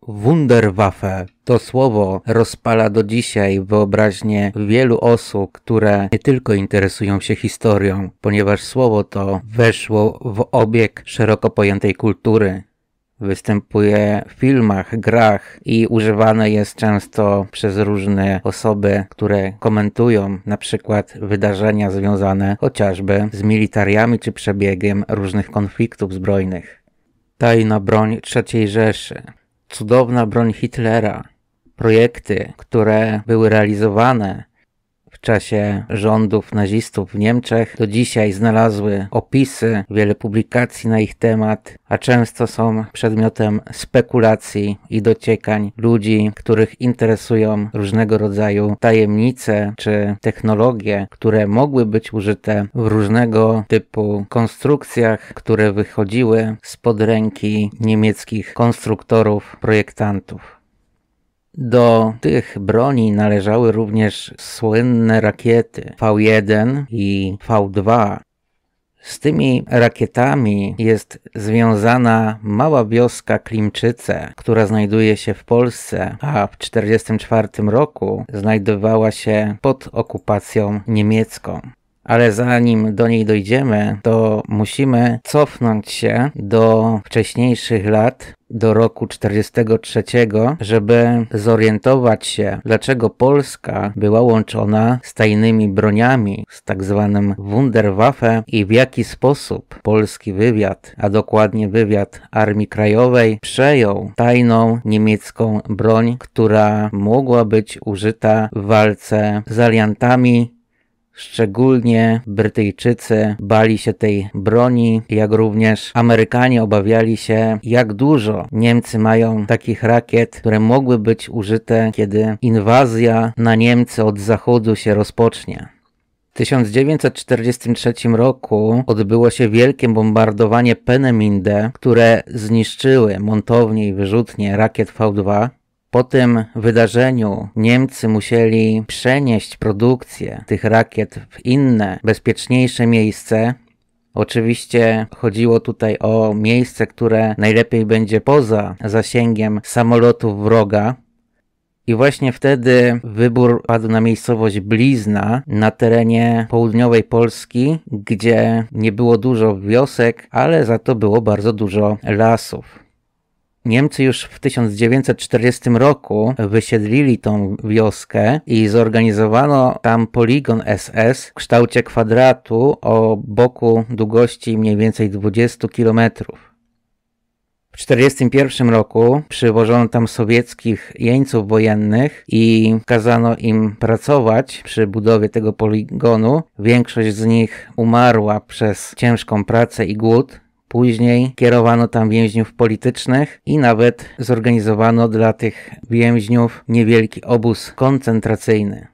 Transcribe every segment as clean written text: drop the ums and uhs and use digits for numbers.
Wunderwaffe to słowo rozpala do dzisiaj wyobraźnię wielu osób, które nie tylko interesują się historią, ponieważ słowo to weszło w obieg szeroko pojętej kultury. Występuje w filmach, grach i używane jest często przez różne osoby, które komentują na przykład wydarzenia związane chociażby z militariami czy przebiegiem różnych konfliktów zbrojnych. Tajna broń III Rzeszy, cudowna broń Hitlera, projekty, które były realizowane w czasie rządów nazistów w Niemczech, do dzisiaj znalazły opisy, wiele publikacji na ich temat, a często są przedmiotem spekulacji i dociekań ludzi, których interesują różnego rodzaju tajemnice czy technologie, które mogły być użyte w różnego typu konstrukcjach, które wychodziły spod ręki niemieckich konstruktorów, projektantów. Do tych broni należały również słynne rakiety V1 i V2. Z tymi rakietami jest związana mała wioska Klimczyce, która znajduje się w Polsce, a w 1944 roku znajdowała się pod okupacją niemiecką. Ale zanim do niej dojdziemy, to musimy cofnąć się do wcześniejszych lat, do roku 1943, żeby zorientować się, dlaczego Polska była łączona z tajnymi broniami, z tak zwanym Wunderwaffe i w jaki sposób polski wywiad, a dokładnie wywiad Armii Krajowej, przejął tajną niemiecką broń, która mogła być użyta w walce z aliantami. Szczególnie Brytyjczycy bali się tej broni, jak również Amerykanie obawiali się, jak dużo Niemcy mają takich rakiet, które mogły być użyte, kiedy inwazja na Niemcy od zachodu się rozpocznie. W 1943 roku odbyło się wielkie bombardowanie Peenemünde, które zniszczyły montownie i wyrzutnie rakiet V2. Po tym wydarzeniu Niemcy musieli przenieść produkcję tych rakiet w inne, bezpieczniejsze miejsce. Oczywiście chodziło tutaj o miejsce, które najlepiej będzie poza zasięgiem samolotów wroga. I właśnie wtedy wybór padł na miejscowość Blizna na terenie południowej Polski, gdzie nie było dużo wiosek, ale za to było bardzo dużo lasów. Niemcy już w 1940 roku wysiedlili tą wioskę i zorganizowano tam poligon SS w kształcie kwadratu o boku długości mniej więcej 20 km. W 1941 roku przywożono tam sowieckich jeńców wojennych i kazano im pracować przy budowie tego poligonu. Większość z nich umarła przez ciężką pracę i głód. Później kierowano tam więźniów politycznych i nawet zorganizowano dla tych więźniów niewielki obóz koncentracyjny.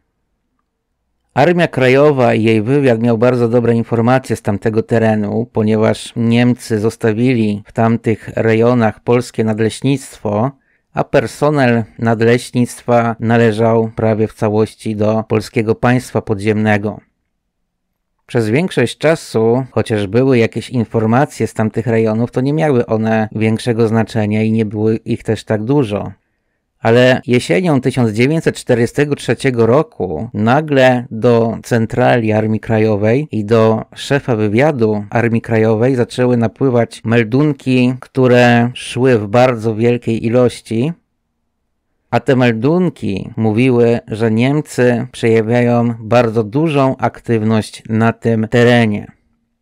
Armia Krajowa i jej wywiad miał bardzo dobre informacje z tamtego terenu, ponieważ Niemcy zostawili w tamtych rejonach polskie nadleśnictwo, a personel nadleśnictwa należał prawie w całości do polskiego państwa podziemnego. Przez większość czasu, chociaż były jakieś informacje z tamtych rejonów, to nie miały one większego znaczenia i nie było ich też tak dużo. Ale jesienią 1943 roku nagle do centrali Armii Krajowej i do szefa wywiadu Armii Krajowej zaczęły napływać meldunki, które szły w bardzo wielkiej ilości. A te meldunki mówiły, że Niemcy przejawiają bardzo dużą aktywność na tym terenie.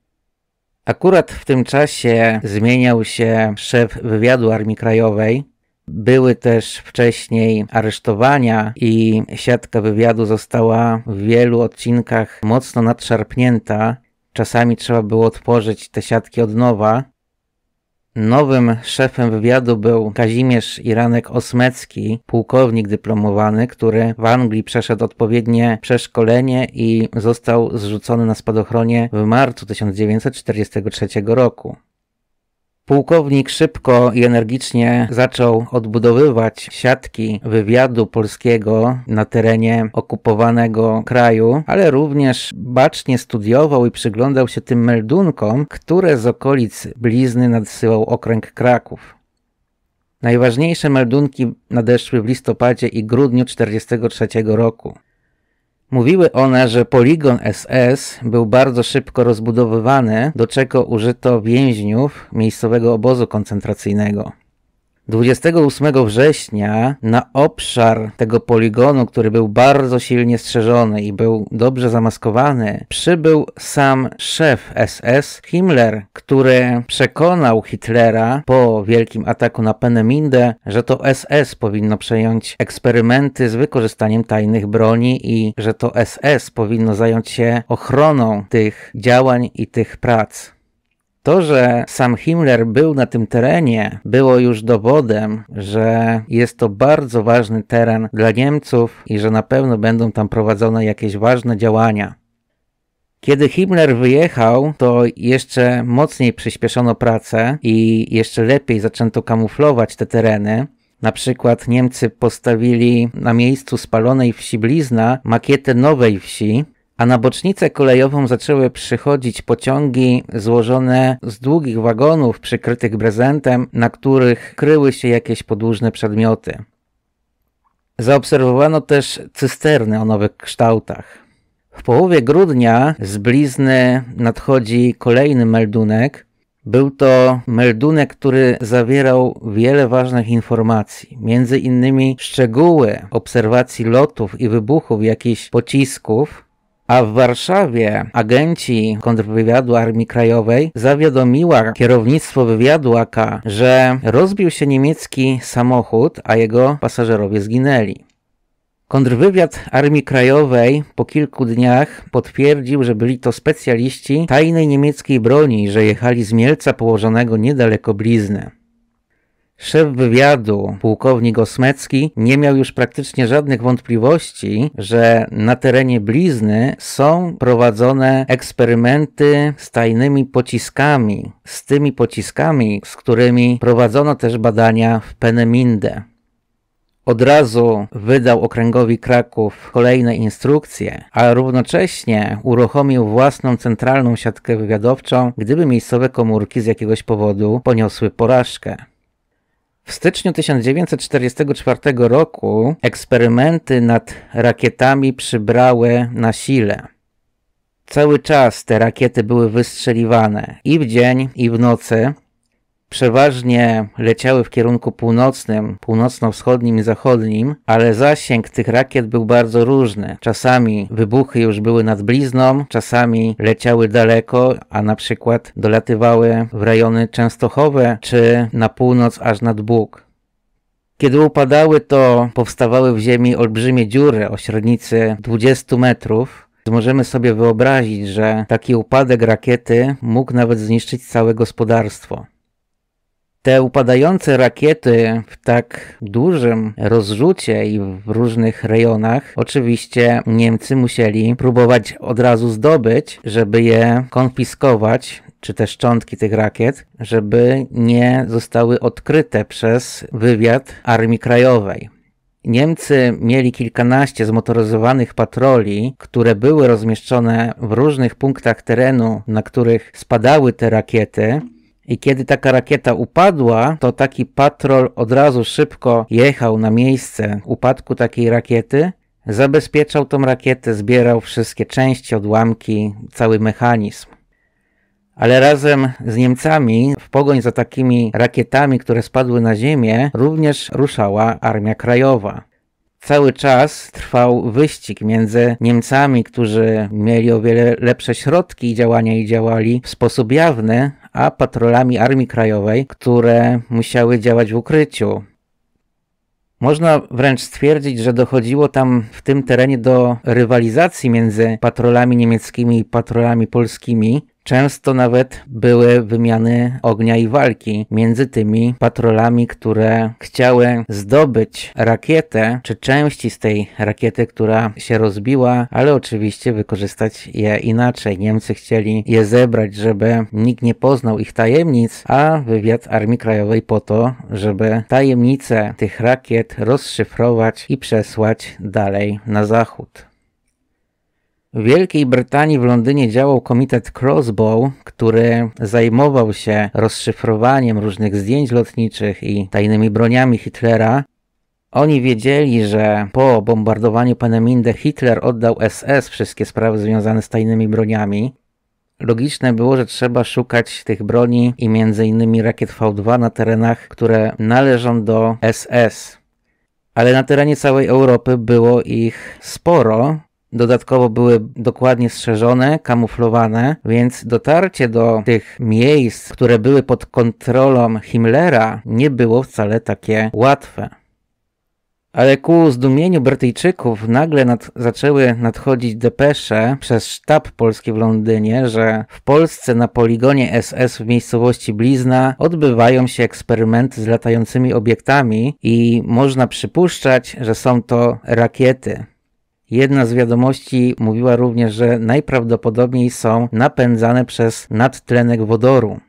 Akurat w tym czasie zmieniał się szef wywiadu Armii Krajowej. Były też wcześniej aresztowania i siatka wywiadu została w wielu odcinkach mocno nadszarpnięta. Czasami trzeba było tworzyć te siatki od nowa. Nowym szefem wywiadu był Kazimierz Iranek-Osmecki, pułkownik dyplomowany, który w Anglii przeszedł odpowiednie przeszkolenie i został zrzucony na spadochronie w marcu 1943 roku. Pułkownik szybko i energicznie zaczął odbudowywać siatki wywiadu polskiego na terenie okupowanego kraju, ale również bacznie studiował i przyglądał się tym meldunkom, które z okolic Blizny nadsyłał okręg Kraków. Najważniejsze meldunki nadeszły w listopadzie i grudniu 1943 roku. Mówiły one, że poligon SS był bardzo szybko rozbudowywany, do czego użyto więźniów miejscowego obozu koncentracyjnego. 28 września na obszar tego poligonu, który był bardzo silnie strzeżony i był dobrze zamaskowany, przybył sam szef SS, Himmler, który przekonał Hitlera po wielkim ataku na Peenemindę, że to SS powinno przejąć eksperymenty z wykorzystaniem tajnych broni i że to SS powinno zająć się ochroną tych działań i tych prac. To, że sam Himmler był na tym terenie, było już dowodem, że jest to bardzo ważny teren dla Niemców i że na pewno będą tam prowadzone jakieś ważne działania. Kiedy Himmler wyjechał, to jeszcze mocniej przyspieszono pracę i jeszcze lepiej zaczęto kamuflować te tereny. Na przykład Niemcy postawili na miejscu spalonej wsi Blizna makietę nowej wsi, a na bocznicę kolejową zaczęły przychodzić pociągi złożone z długich wagonów przykrytych brezentem, na których kryły się jakieś podłużne przedmioty. Zaobserwowano też cysterny o nowych kształtach. W połowie grudnia z Blizny nadchodzi kolejny meldunek. Był to meldunek, który zawierał wiele ważnych informacji, między innymi szczegóły obserwacji lotów i wybuchów jakichś pocisków, a w Warszawie agenci kontrwywiadu Armii Krajowej zawiadomiła kierownictwo wywiadu AK, że rozbił się niemiecki samochód, a jego pasażerowie zginęli. Kontrwywiad Armii Krajowej po kilku dniach potwierdził, że byli to specjaliści tajnej niemieckiej broni, że jechali z Mielca położonego niedaleko Blizny. Szef wywiadu, pułkownik Osmecki, nie miał już praktycznie żadnych wątpliwości, że na terenie Blizny są prowadzone eksperymenty z tajnymi pociskami, z tymi pociskami, z którymi prowadzono też badania w Peenemindę. Od razu wydał okręgowi Kraków kolejne instrukcje, a równocześnie uruchomił własną centralną siatkę wywiadowczą, gdyby miejscowe komórki z jakiegoś powodu poniosły porażkę. W styczniu 1944 roku eksperymenty nad rakietami przybrały na sile. Cały czas te rakiety były wystrzeliwane i w dzień, i w nocy. Przeważnie leciały w kierunku północnym, północno-wschodnim i zachodnim, ale zasięg tych rakiet był bardzo różny. Czasami wybuchy już były nad Blizną, czasami leciały daleko, a na przykład dolatywały w rejony częstochowe czy na północ aż nad Bóg. Kiedy upadały, to powstawały w ziemi olbrzymie dziury o średnicy 20 metrów. Możemy sobie wyobrazić, że taki upadek rakiety mógł nawet zniszczyć całe gospodarstwo. Te upadające rakiety w tak dużym rozrzucie i w różnych rejonach oczywiście Niemcy musieli próbować od razu zdobyć, żeby je konfiskować, czy te szczątki tych rakiet, żeby nie zostały odkryte przez wywiad Armii Krajowej. Niemcy mieli kilkanaście zmotoryzowanych patroli, które były rozmieszczone w różnych punktach terenu, na których spadały te rakiety. I kiedy taka rakieta upadła, to taki patrol od razu szybko jechał na miejsce upadku takiej rakiety, zabezpieczał tą rakietę, zbierał wszystkie części, odłamki, cały mechanizm. Ale razem z Niemcami w pogoń za takimi rakietami, które spadły na ziemię, również ruszała Armia Krajowa. Cały czas trwał wyścig między Niemcami, którzy mieli o wiele lepsze środki działania i działali w sposób jawny, a patrolami Armii Krajowej, które musiały działać w ukryciu. Można wręcz stwierdzić, że dochodziło tam w tym terenie do rywalizacji między patrolami niemieckimi i patrolami polskimi. Często nawet były wymiany ognia i walki między tymi patrolami, które chciały zdobyć rakietę, czy części z tej rakiety, która się rozbiła, ale oczywiście wykorzystać je inaczej. Niemcy chcieli je zebrać, żeby nikt nie poznał ich tajemnic, a wywiad Armii Krajowej po to, żeby tajemnice tych rakiet rozszyfrować i przesłać dalej na zachód. W Wielkiej Brytanii w Londynie działał komitet Crossbow, który zajmował się rozszyfrowaniem różnych zdjęć lotniczych i tajnymi broniami Hitlera. Oni wiedzieli, że po bombardowaniu Peenemünde Hitler oddał SS wszystkie sprawy związane z tajnymi broniami. Logiczne było, że trzeba szukać tych broni i m.in. rakiet V2 na terenach, które należą do SS. Ale na terenie całej Europy było ich sporo. Dodatkowo były dokładnie strzeżone, kamuflowane, więc dotarcie do tych miejsc, które były pod kontrolą Himmlera, nie było wcale takie łatwe. Ale ku zdumieniu Brytyjczyków nagle zaczęły nadchodzić depesze przez sztab polski w Londynie, że w Polsce na poligonie SS w miejscowości Blizna odbywają się eksperymenty z latającymi obiektami i można przypuszczać, że są to rakiety. Jedna z wiadomości mówiła również, że najprawdopodobniej są napędzane przez nadtlenek wodoru.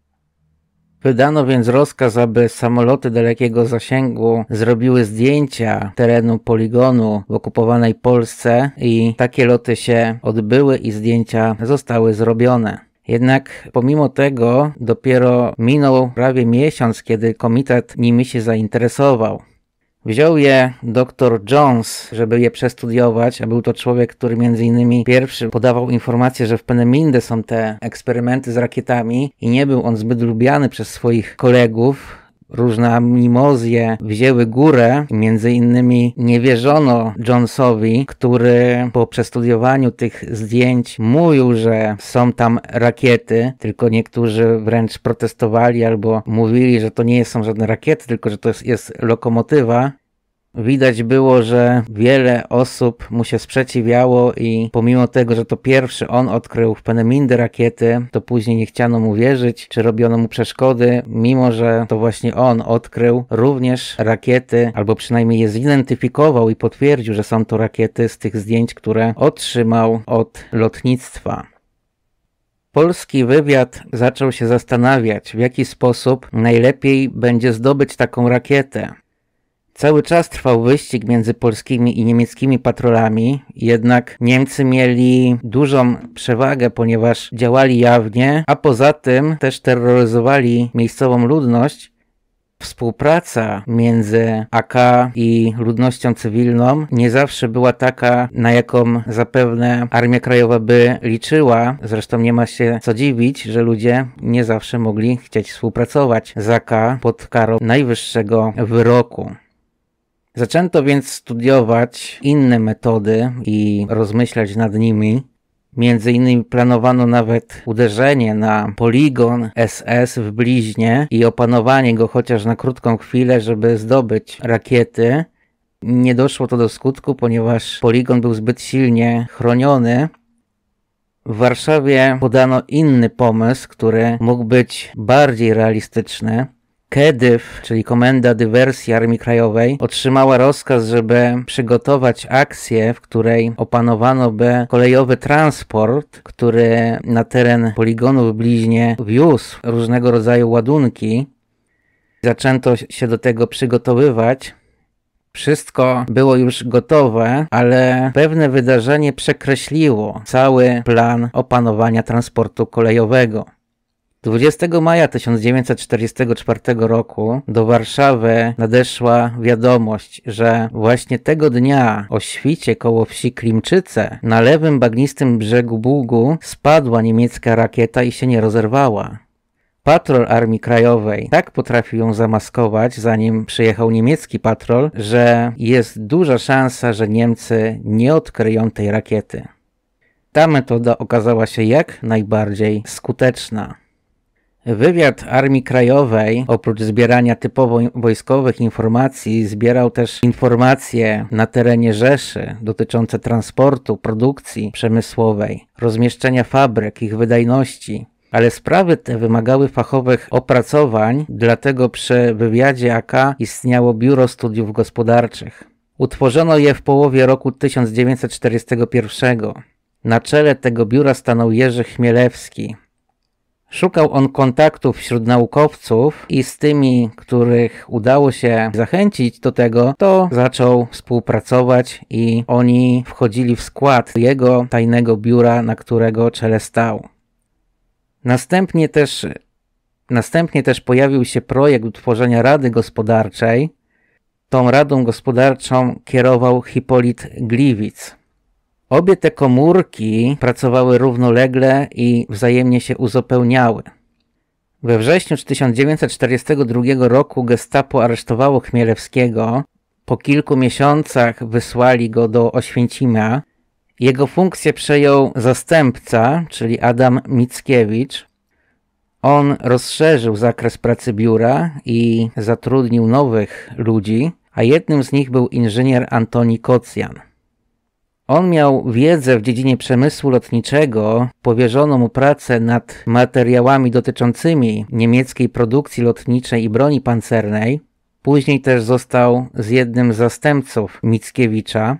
Wydano więc rozkaz, aby samoloty dalekiego zasięgu zrobiły zdjęcia terenu poligonu w okupowanej Polsce i takie loty się odbyły i zdjęcia zostały zrobione. Jednak pomimo tego dopiero minął prawie miesiąc, kiedy komitet nimi się zainteresował. Wziął je dr Jones, żeby je przestudiować, a był to człowiek, który m.in. pierwszy podawał informację, że w Peenemünde są te eksperymenty z rakietami i nie był on zbyt lubiany przez swoich kolegów. Różne animozje wzięły górę, między innymi nie wierzono Jonesowi, który po przestudiowaniu tych zdjęć mówił, że są tam rakiety, tylko niektórzy wręcz protestowali albo mówili, że to nie są żadne rakiety, tylko że to jest lokomotywa. Widać było, że wiele osób mu się sprzeciwiało i pomimo tego, że to pierwszy on odkrył w Peenemünde rakiety, to później nie chciano mu wierzyć, czy robiono mu przeszkody, mimo że to właśnie on odkrył również rakiety, albo przynajmniej je zidentyfikował i potwierdził, że są to rakiety z tych zdjęć, które otrzymał od lotnictwa. Polski wywiad zaczął się zastanawiać, w jaki sposób najlepiej będzie zdobyć taką rakietę. Cały czas trwał wyścig między polskimi i niemieckimi patrolami, jednak Niemcy mieli dużą przewagę, ponieważ działali jawnie, a poza tym też terroryzowali miejscową ludność. Współpraca między AK i ludnością cywilną nie zawsze była taka, na jaką zapewne Armia Krajowa by liczyła. Zresztą nie ma się co dziwić, że ludzie nie zawsze mogli chcieć współpracować z AK pod karą najwyższego wyroku. Zaczęto więc studiować inne metody i rozmyślać nad nimi. Między innymi planowano nawet uderzenie na poligon SS w Bliźnie i opanowanie go chociaż na krótką chwilę, żeby zdobyć rakiety. Nie doszło to do skutku, ponieważ poligon był zbyt silnie chroniony. W Warszawie podano inny pomysł, który mógł być bardziej realistyczny. KEDYW, czyli Komenda Dywersji Armii Krajowej, otrzymała rozkaz, żeby przygotować akcję, w której opanowano by kolejowy transport, który na teren poligonu w Bliźnie wiózł różnego rodzaju ładunki. Zaczęto się do tego przygotowywać. Wszystko było już gotowe, ale pewne wydarzenie przekreśliło cały plan opanowania transportu kolejowego. 20 maja 1944 roku do Warszawy nadeszła wiadomość, że właśnie tego dnia o świcie koło wsi Klimczyce na lewym bagnistym brzegu Bugu spadła niemiecka rakieta i się nie rozerwała. Patrol Armii Krajowej tak potrafił ją zamaskować, zanim przyjechał niemiecki patrol, że jest duża szansa, że Niemcy nie odkryją tej rakiety. Ta metoda okazała się jak najbardziej skuteczna. Wywiad Armii Krajowej, oprócz zbierania typowo wojskowych informacji, zbierał też informacje na terenie Rzeszy dotyczące transportu, produkcji przemysłowej, rozmieszczenia fabryk, ich wydajności. Ale sprawy te wymagały fachowych opracowań, dlatego przy wywiadzie AK istniało Biuro Studiów Gospodarczych. Utworzono je w połowie roku 1941. Na czele tego biura stanął Jerzy Chmielewski. Szukał on kontaktów wśród naukowców i z tymi, których udało się zachęcić do tego, to zaczął współpracować i oni wchodzili w skład jego tajnego biura, na którego czele stał. Następnie też pojawił się projekt utworzenia Rady Gospodarczej. Tą Radą Gospodarczą kierował Hipolit Gliwic. Obie te komórki pracowały równolegle i wzajemnie się uzupełniały. We wrześniu 1942 roku Gestapo aresztowało Chmielewskiego. Po kilku miesiącach wysłali go do Oświęcimia. Jego funkcję przejął zastępca, czyli Adam Mickiewicz. On rozszerzył zakres pracy biura i zatrudnił nowych ludzi, a jednym z nich był inżynier Antoni Kocjan. On miał wiedzę w dziedzinie przemysłu lotniczego, powierzono mu pracę nad materiałami dotyczącymi niemieckiej produkcji lotniczej i broni pancernej. Później też został z jednym z zastępców Mickiewicza.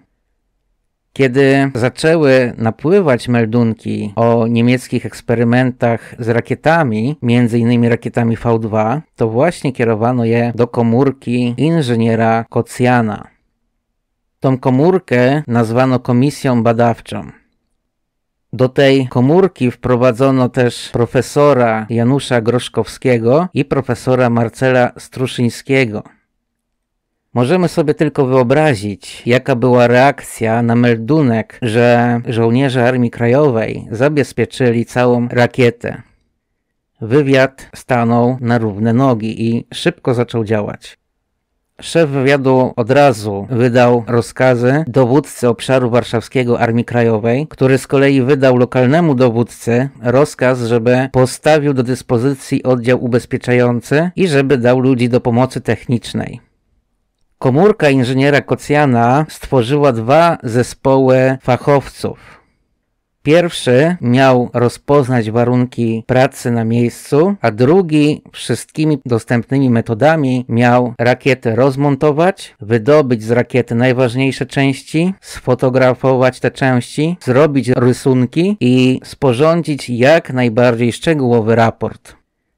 Kiedy zaczęły napływać meldunki o niemieckich eksperymentach z rakietami, m.in. rakietami V2, to właśnie kierowano je do komórki inżyniera Kocjana. Tą komórkę nazwano komisją badawczą. Do tej komórki wprowadzono też profesora Janusza Groszkowskiego i profesora Marcela Struszyńskiego. Możemy sobie tylko wyobrazić, jaka była reakcja na meldunek, że żołnierze Armii Krajowej zabezpieczyli całą rakietę. Wywiad stanął na równe nogi i szybko zaczął działać. Szef wywiadu od razu wydał rozkazy dowódcy obszaru warszawskiego Armii Krajowej, który z kolei wydał lokalnemu dowódcy rozkaz, żeby postawił do dyspozycji oddział ubezpieczający i żeby dał ludzi do pomocy technicznej. Komórka inżyniera Kocjana stworzyła dwa zespoły fachowców. Pierwszy miał rozpoznać warunki pracy na miejscu, a drugi wszystkimi dostępnymi metodami miał rakietę rozmontować, wydobyć z rakiety najważniejsze części, sfotografować te części, zrobić rysunki i sporządzić jak najbardziej szczegółowy raport.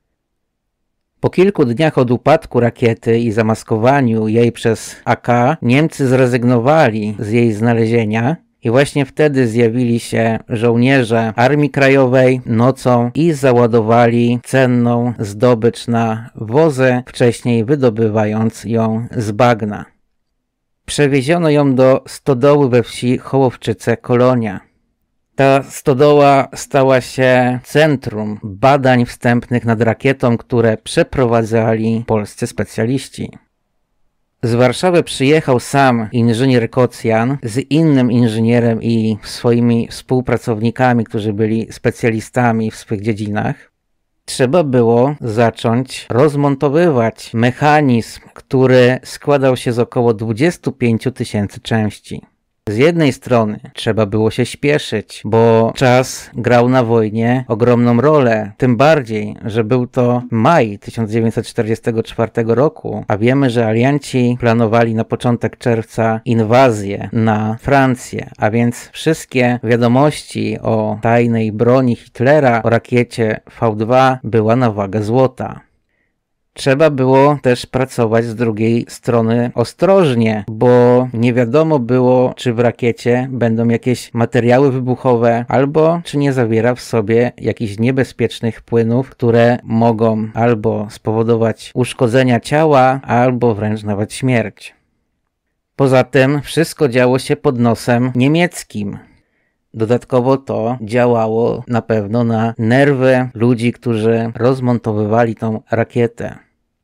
Po kilku dniach od upadku rakiety i zamaskowaniu jej przez AK, Niemcy zrezygnowali z jej znalezienia i właśnie wtedy zjawili się żołnierze Armii Krajowej nocą i załadowali cenną zdobycz na wozy, wcześniej wydobywając ją z bagna. Przewieziono ją do stodoły we wsi Hołowczyce-Kolonia. Ta stodoła stała się centrum badań wstępnych nad rakietą, które przeprowadzali polscy specjaliści. Z Warszawy przyjechał sam inżynier Kocjan z innym inżynierem i swoimi współpracownikami, którzy byli specjalistami w swych dziedzinach. Trzeba było zacząć rozmontowywać mechanizm, który składał się z około 25 000 części. Z jednej strony trzeba było się śpieszyć, bo czas grał na wojnie ogromną rolę, tym bardziej, że był to maj 1944 roku, a wiemy, że alianci planowali na początek czerwca inwazję na Francję, a więc wszystkie wiadomości o tajnej broni Hitlera, o rakiecie V2 była na wagę złota. Trzeba było też pracować z drugiej strony ostrożnie, bo nie wiadomo było, czy w rakiecie będą jakieś materiały wybuchowe, albo czy nie zawiera w sobie jakichś niebezpiecznych płynów, które mogą albo spowodować uszkodzenia ciała, albo wręcz nawet śmierć. Poza tym wszystko działo się pod nosem niemieckim. Dodatkowo to działało na pewno na nerwy ludzi, którzy rozmontowywali tą rakietę.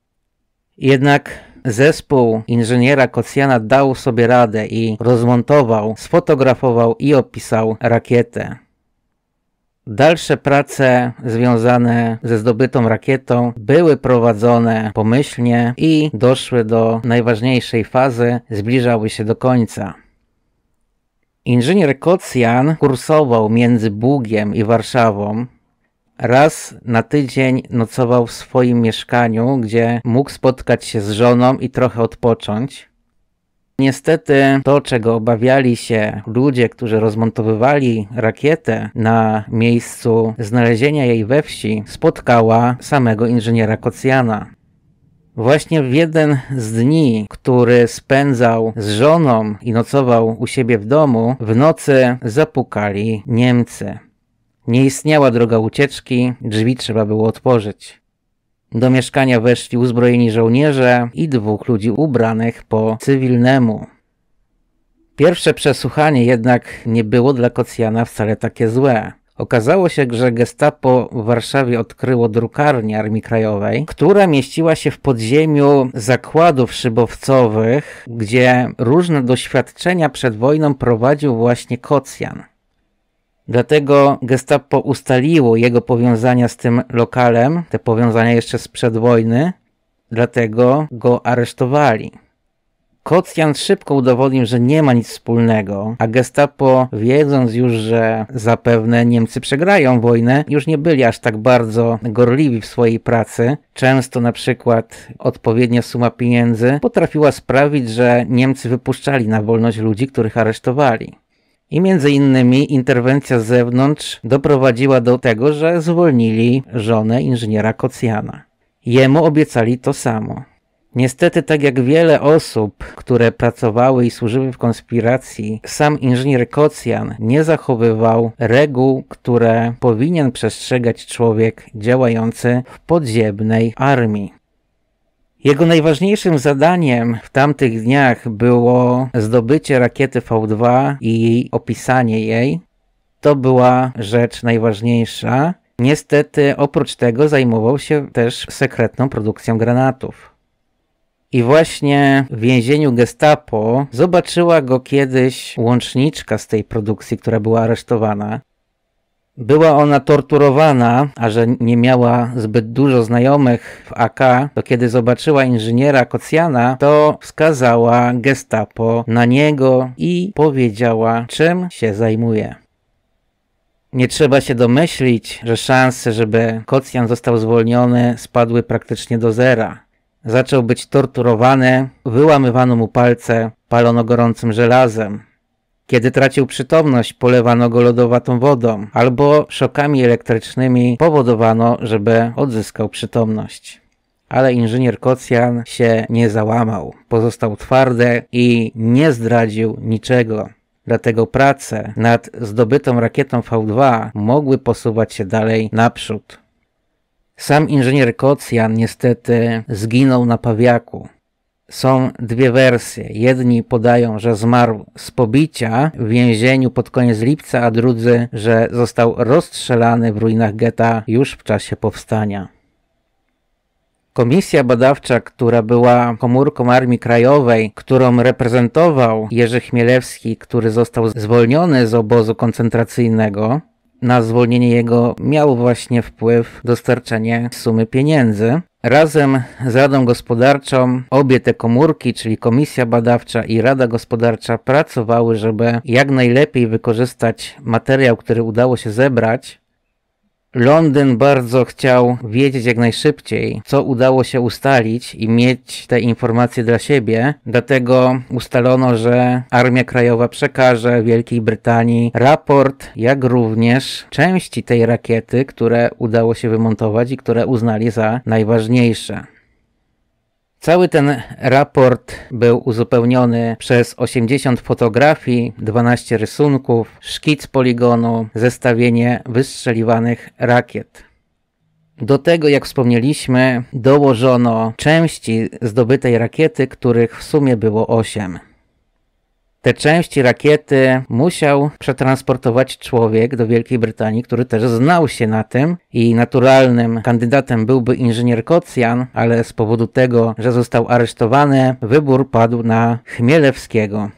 Jednak zespół inżyniera Kocjana dał sobie radę i rozmontował, sfotografował i opisał rakietę. Dalsze prace związane ze zdobytą rakietą były prowadzone pomyślnie i doszły do najważniejszej fazy, zbliżały się do końca. Inżynier Kocjan kursował między Bugiem i Warszawą. Raz na tydzień nocował w swoim mieszkaniu, gdzie mógł spotkać się z żoną i trochę odpocząć. Niestety to, czego obawiali się ludzie, którzy rozmontowywali rakietę na miejscu znalezienia jej we wsi, spotkała samego inżyniera Kocjana. Właśnie w jeden z dni, który spędzał z żoną i nocował u siebie w domu, w nocy zapukali Niemcy. Nie istniała droga ucieczki, drzwi trzeba było otworzyć. Do mieszkania weszli uzbrojeni żołnierze i 2 ludzi ubranych po cywilnemu. Pierwsze przesłuchanie jednak nie było dla Kocjana wcale takie złe. Okazało się, że Gestapo w Warszawie odkryło drukarnię Armii Krajowej, która mieściła się w podziemiu zakładów szybowcowych, gdzie różne doświadczenia przed wojną prowadził właśnie Kocjan. Dlatego Gestapo ustaliło jego powiązania z tym lokalem, te powiązania jeszcze sprzed wojny, dlatego go aresztowali. Kocjan szybko udowodnił, że nie ma nic wspólnego, a Gestapo, wiedząc już, że zapewne Niemcy przegrają wojnę, już nie byli aż tak bardzo gorliwi w swojej pracy. Często na przykład odpowiednia suma pieniędzy potrafiła sprawić, że Niemcy wypuszczali na wolność ludzi, których aresztowali. I między innymi interwencja z zewnątrz doprowadziła do tego, że zwolnili żonę inżyniera Kocjana. Jemu obiecali to samo. Niestety, tak jak wiele osób, które pracowały i służyły w konspiracji, sam inżynier Kocjan nie zachowywał reguł, które powinien przestrzegać człowiek działający w podziemnej armii. Jego najważniejszym zadaniem w tamtych dniach było zdobycie rakiety V2 i opisanie jej. To była rzecz najważniejsza. Niestety, oprócz tego zajmował się też sekretną produkcją granatów. I właśnie w więzieniu Gestapo zobaczyła go kiedyś łączniczka z tej produkcji, która była aresztowana. Była ona torturowana, a że nie miała zbyt dużo znajomych w AK, to kiedy zobaczyła inżyniera Kocjana, to wskazała Gestapo na niego i powiedziała, czym się zajmuje. Nie trzeba się domyślić, że szanse, żeby Kocjan został zwolniony, spadły praktycznie do zera. Zaczął być torturowany, wyłamywano mu palce, palono gorącym żelazem. Kiedy tracił przytomność, polewano go lodowatą wodą, albo szokami elektrycznymi powodowano, żeby odzyskał przytomność. Ale inżynier Kocjan się nie załamał, pozostał twardy i nie zdradził niczego. Dlatego prace nad zdobytą rakietą V2 mogły posuwać się dalej naprzód. Sam inżynier Kocjan niestety zginął na Pawiaku. Są 2 wersje. Jedni podają, że zmarł z pobicia w więzieniu pod koniec lipca, a drudzy, że został rozstrzelany w ruinach getta już w czasie powstania. Komisja badawcza, która była komórką Armii Krajowej, którą reprezentował Jerzy Chmielewski, który został zwolniony z obozu koncentracyjnego, na zwolnienie jego miało właśnie wpływ dostarczenie sumy pieniędzy. Razem z Radą Gospodarczą obie te komórki, czyli Komisja Badawcza i Rada Gospodarcza, pracowały, żeby jak najlepiej wykorzystać materiał, który udało się zebrać. Londyn bardzo chciał wiedzieć jak najszybciej, co udało się ustalić i mieć te informacje dla siebie. Dlatego ustalono, że Armia Krajowa przekaże Wielkiej Brytanii raport, jak również części tej rakiety, które udało się wymontować i które uznali za najważniejsze. Cały ten raport był uzupełniony przez 80 fotografii, 12 rysunków, szkic poligonu, zestawienie wystrzeliwanych rakiet. Do tego, jak wspomnieliśmy, dołożono części zdobytej rakiety, których w sumie było 8. Te części rakiety musiał przetransportować człowiek do Wielkiej Brytanii, który też znał się na tym i naturalnym kandydatem byłby inżynier Kocjan, ale z powodu tego, że został aresztowany, wybór padł na Chmielewskiego.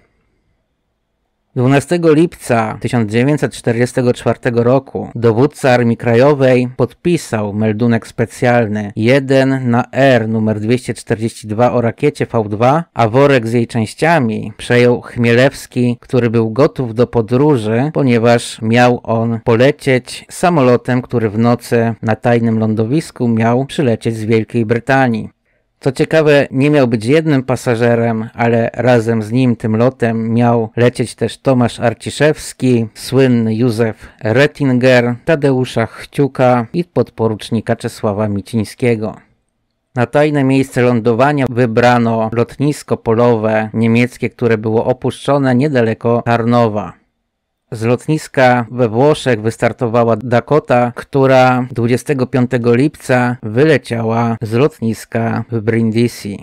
12 lipca 1944 roku dowódca Armii Krajowej podpisał meldunek specjalny 1 na R numer 242 o rakiecie V2, a worek z jej częściami przejął Chmielewski, który był gotów do podróży, ponieważ miał on polecieć samolotem, który w nocy na tajnym lądowisku miał przylecieć z Wielkiej Brytanii. Co ciekawe, nie miał być jednym pasażerem, ale razem z nim tym lotem miał lecieć też Tomasz Arciszewski, słynny Józef Rettinger, Tadeusza Chciuka i podporucznika Czesława Micińskiego. Na tajne miejsce lądowania wybrano lotnisko polowe niemieckie, które było opuszczone niedaleko Tarnowa. Z lotniska we Włoszech wystartowała Dakota, która 25 lipca wyleciała z lotniska w Brindisi.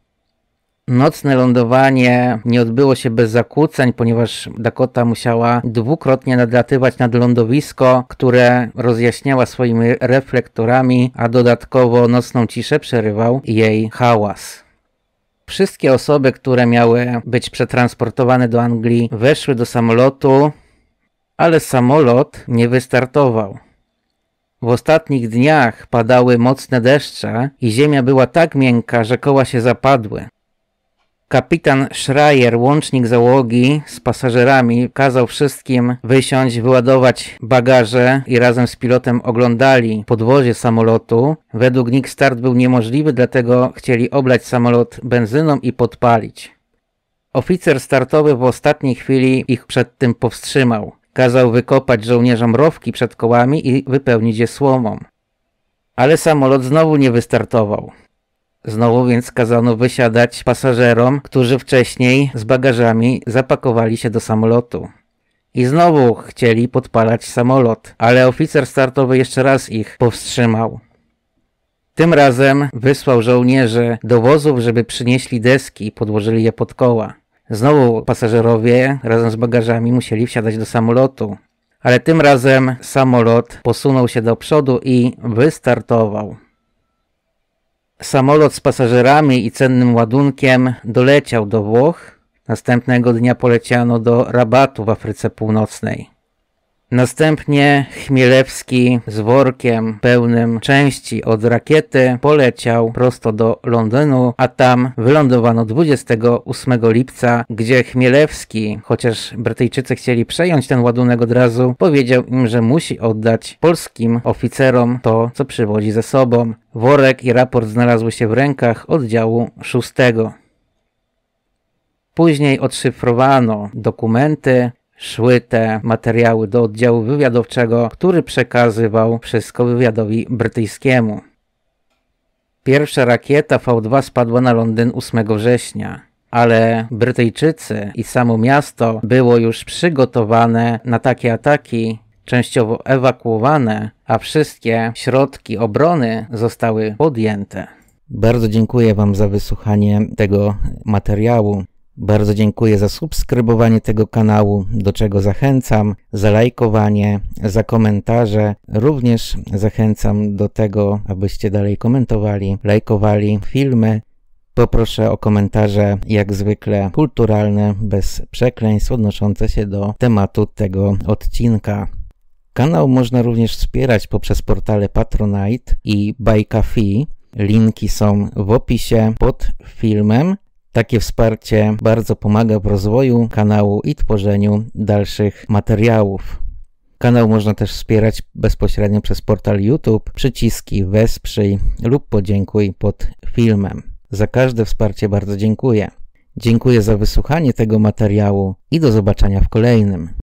Nocne lądowanie nie odbyło się bez zakłóceń, ponieważ Dakota musiała dwukrotnie nadlatywać nad lądowisko, które rozjaśniała swoimi reflektorami, a dodatkowo nocną ciszę przerywał jej hałas. Wszystkie osoby, które miały być przetransportowane do Anglii, weszły do samolotu, ale samolot nie wystartował. W ostatnich dniach padały mocne deszcze i ziemia była tak miękka, że koła się zapadły. Kapitan Schreier, łącznik załogi z pasażerami, kazał wszystkim wysiąść, wyładować bagaże i razem z pilotem oglądali podwozie samolotu. Według nich start był niemożliwy, dlatego chcieli oblać samolot benzyną i podpalić. Oficer startowy w ostatniej chwili ich przed tym powstrzymał. Kazał wykopać żołnierzom rowki przed kołami i wypełnić je słomą. Ale samolot znowu nie wystartował. Znowu więc kazano wysiadać pasażerom, którzy wcześniej z bagażami zapakowali się do samolotu. I znowu chcieli podpalać samolot, ale oficer startowy jeszcze raz ich powstrzymał. Tym razem wysłał żołnierzy do wozów, żeby przynieśli deski i podłożyli je pod koła. Znowu pasażerowie razem z bagażami musieli wsiadać do samolotu, ale tym razem samolot posunął się do przodu i wystartował. Samolot z pasażerami i cennym ładunkiem doleciał do Włoch. Następnego dnia poleciano do Rabatu w Afryce Północnej. Następnie Chmielewski z workiem pełnym części od rakiety poleciał prosto do Londynu, a tam wylądowano 28 lipca, gdzie Chmielewski, chociaż Brytyjczycy chcieli przejąć ten ładunek od razu, powiedział im, że musi oddać polskim oficerom to, co przywozi ze sobą. Worek i raport znalazły się w rękach oddziału 6. Później odszyfrowano dokumenty, szły te materiały do oddziału wywiadowczego, który przekazywał wszystko wywiadowi brytyjskiemu. Pierwsza rakieta V2 spadła na Londyn 8 września, ale Brytyjczycy i samo miasto było już przygotowane na takie ataki, częściowo ewakuowane, a wszystkie środki obrony zostały podjęte. Bardzo dziękuję Wam za wysłuchanie tego materiału. Bardzo dziękuję za subskrybowanie tego kanału, do czego zachęcam, za lajkowanie, za komentarze. Również zachęcam do tego, abyście dalej komentowali, lajkowali filmy. Poproszę o komentarze, jak zwykle kulturalne, bez przekleństw, odnoszące się do tematu tego odcinka. Kanał można również wspierać poprzez portale Patronite i Buy Coffee. Linki są w opisie pod filmem. Takie wsparcie bardzo pomaga w rozwoju kanału i tworzeniu dalszych materiałów. Kanał można też wspierać bezpośrednio przez portal YouTube, przyciski wesprzyj lub podziękuj pod filmem. Za każde wsparcie bardzo dziękuję. Dziękuję za wysłuchanie tego materiału i do zobaczenia w kolejnym.